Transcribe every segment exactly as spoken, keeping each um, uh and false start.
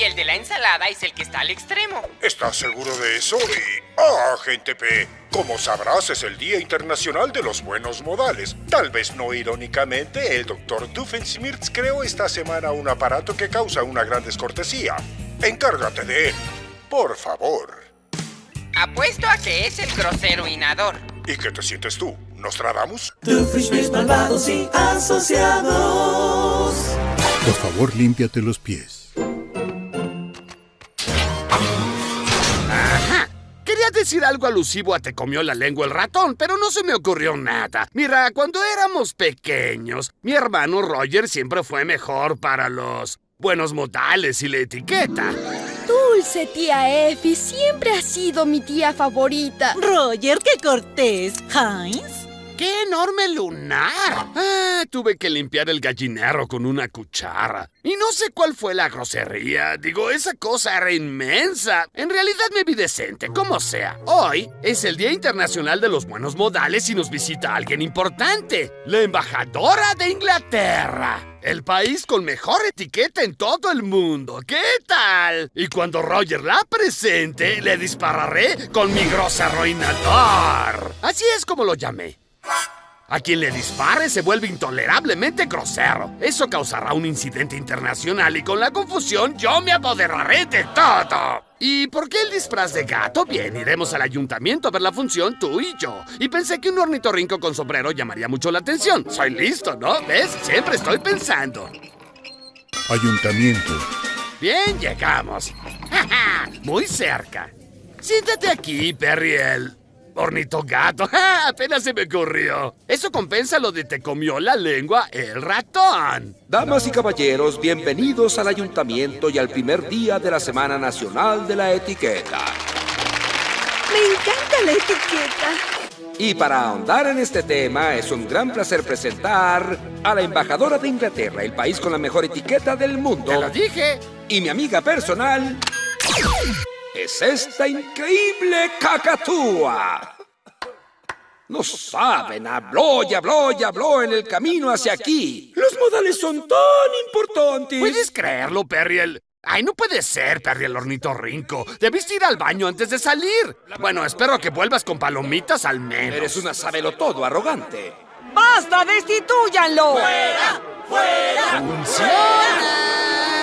el de la ensalada es el que está al extremo. ¿Estás seguro de eso? Y... ¡ah, Agente P! Como sabrás, es el Día Internacional de los Buenos Modales. Tal vez no irónicamente, el doctor Doofenshmirtz creó esta semana un aparato que causa una gran descortesía. Encárgate de él, por favor. Apuesto a que es el grosero inador. ¿Y qué te sientes tú, Nostradamus? Doofenshmirtz, malvados y asociados. Por favor, límpiate los pies. Ajá. Quería decir algo alusivo a Te comió la lengua el ratón, pero no se me ocurrió nada. Mira, cuando éramos pequeños, mi hermano Roger siempre fue mejor para los buenos modales y la etiqueta. Dulce tía Effie, siempre ha sido mi tía favorita. Roger, qué cortés. Heinz. ¡Qué enorme lunar! Ah, tuve que limpiar el gallinero con una cuchara. Y no sé cuál fue la grosería. Digo, esa cosa era inmensa. En realidad me vi decente, como sea. Hoy es el Día Internacional de los Buenos Modales y nos visita alguien importante. La embajadora de Inglaterra. El país con mejor etiqueta en todo el mundo. ¿Qué tal? Y cuando Roger la presente, le dispararé con mi grosero inador. Así es como lo llamé. A quien le dispare se vuelve intolerablemente grosero. Eso causará un incidente internacional y con la confusión yo me apoderaré de todo. ¿Y por qué el disfraz de gato? Bien, iremos al ayuntamiento a ver la función tú y yo. Y pensé que un ornitorrinco con sombrero llamaría mucho la atención. Soy listo, ¿no? ¿Ves? Siempre estoy pensando. Ayuntamiento. Bien, llegamos. Muy cerca. Siéntate aquí, Perriel. Ornitogato, ¡ja! Apenas se me ocurrió. Eso compensa lo de te comió la lengua el ratón. Damas y caballeros, bienvenidos al ayuntamiento y al primer día de la Semana Nacional de la Etiqueta. Me encanta la etiqueta. Y para ahondar en este tema, es un gran placer presentar a la embajadora de Inglaterra, el país con la mejor etiqueta del mundo. ¡Te lo dije! Y mi amiga personal... es esta increíble cacatúa. No saben, habló y habló y habló en el camino hacia aquí. Los modales son tan importantes. ¿Puedes creerlo, Perriel? Ay, no puede ser, Perriel Ornitorrinco. Debiste ir al baño antes de salir. Bueno, espero que vuelvas con palomitas al menos. Eres una sabelotodo arrogante. ¡Basta, destituyanlo! ¡Fuera! ¡Fuera! ¡Funciona!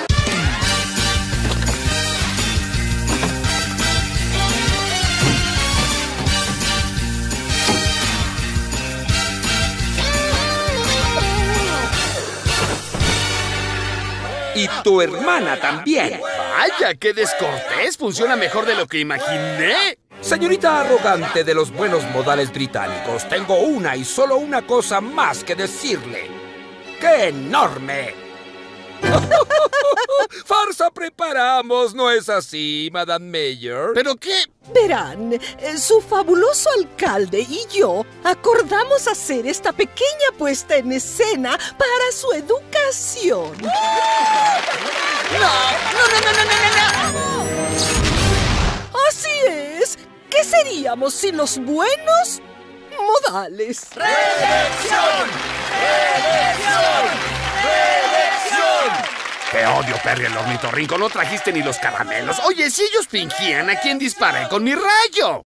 Y tu hermana también. Vaya, qué descortés. Funciona mejor de lo que imaginé. Señorita arrogante de los buenos modales británicos, tengo una y solo una cosa más que decirle. ¡Qué enorme! ¡Farsa preparamos! ¿No es así, Madame Mayor? ¿Pero qué? Verán, eh, su fabuloso alcalde y yo acordamos hacer esta pequeña puesta en escena para su educación. ¡No! ¡No, no, no, no, no, no! Así es. ¿Qué seríamos sin los buenos modales? ¡Reelección! ¡Reelección! ¡Reelección! Te odio, Perriel Ornitorrinco. No trajiste ni los caramelos. Oye, si ellos fingían, ¿a quién disparé con mi rayo?